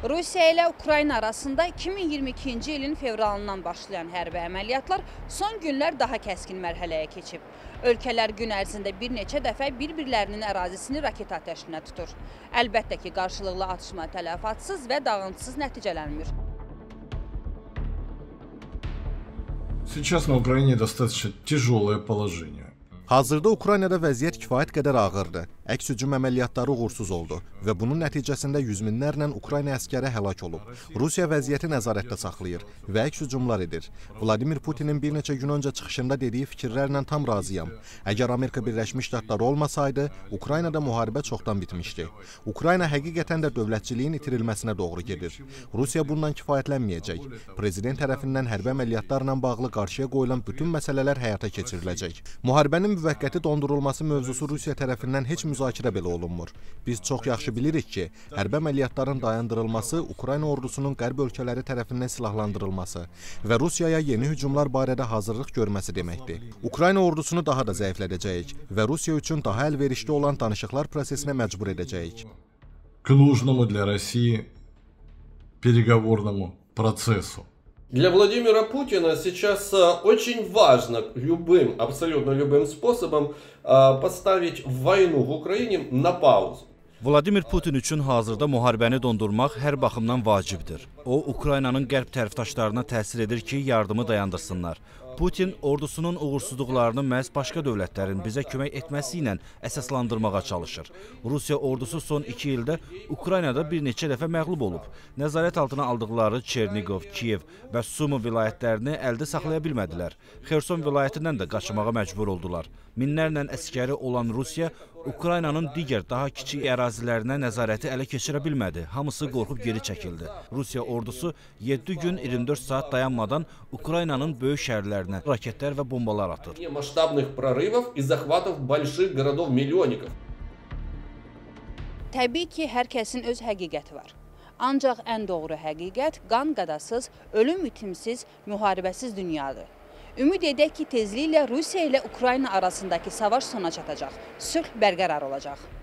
Rusiya ilə Ukrayna arasında 2022-ci ilin fevralından başlayan hərbi əməliyyatlar son günlər daha kəskin mərhələyə keçib. Ölkələr gün ərzində bir neçə dəfə bir-birlərinin ərazisini raket atəşinə tutur. Əlbəttə ki, qarşılıqlı atışma tələfatsız və dağıntısız nəticələnmir. Сейчас на Украине достаточно тяжелое положение. Hazırda Ukraynada vəziyyət kifayət qədər ağırdır. Əks hücum əməliyyatları uğursuz oldu və bunun nəticəsində yüz minlərlə Ukrayna əskəri həlak olub. Rusiya vəziyyəti nəzarətdə saxlayır və əks hücumlar edir. Vladimir Putinin bir neçə gün öncə çıxışında dediyi fikirlərlə tam razıyam. Əgər Amerika Birləşmiş Ştatları olmasaydı, Ukraynada müharibə çoxdan bitmişdi. Ukrayna həqiqətən də dövlətçiliyin itirilməsinə doğru gedir. Rusiya bundan kifayətlənməyəcək. Prezident tərəfindən hərbi əməliyyatlarla bağlı qarşıya qoyulan bütün məsələlər həyata keçiriləcək. Müharibənin müvəqqəti dondurulması mövzusu Rusiya tərəfindən heç müzakirə belə olunmur. Biz çox yaxşı bilirik ki, hərbi əməliyyatların dayandırılması Ukrayna ordusunun qərb ölkələri tərəfindən silahlandırılması və Rusiyaya yeni hücumlar barədə hazırlıq görməsi deməkdir. Ukrayna ordusunu daha da zəiflədəcəyik və Rusiya üçün daha əlverişli olan danışıqlar prosesinə məcbur edəcəyik. К нужному для России переговорному процессу. Для Владимира Путина сейчас очень важно абсолютно любым способом поставить войну в Украине на паузу. Vladimir Putin üçün hazırda müharibəni dondurmaq hər baxımdan vacibdir. O, Ukraynanın qərb tərəfdaşlarına təsir edir ki, yardımı dayandırsınlar. Putin ordusunun uğursuzluqlarını məhz başqa dövlətlərin bizə kömək etməsi ilə əsaslandırmağa çalışır. Rusiya ordusu son 2 ildə Ukraynada bir neçə dəfə məğlub olub. Nəzarət altına aldıqları Çernigov, Kiyev və Sumi vilayətlərini əldə saxlaya bilmədilər. Xerson vilayətindən də qaçmağa məcbur oldular. Minlərlə əskəri olan Rusiya Ukraynanın digər daha kiçik ərazilərinə nəzarəti ələ keçirə bilmədi. Hamısı qorxub geri çəkildi. Rusiya ordusu 7 gün 24 saat dayanmadan Ukraynanın böyük şəhərlərinə raketlər və bombalar atır. Təbii ki, hər kəsin öz həqiqəti var. Ancaq ən doğru həqiqət qan qadasız, ölüm itimsiz, müharibəsiz dünyadır. Ümid edək ki, tezliklə Rusiya ilə Ukrayna arasındakı savaş sona çatacaq, sülh bərqərar olacaq.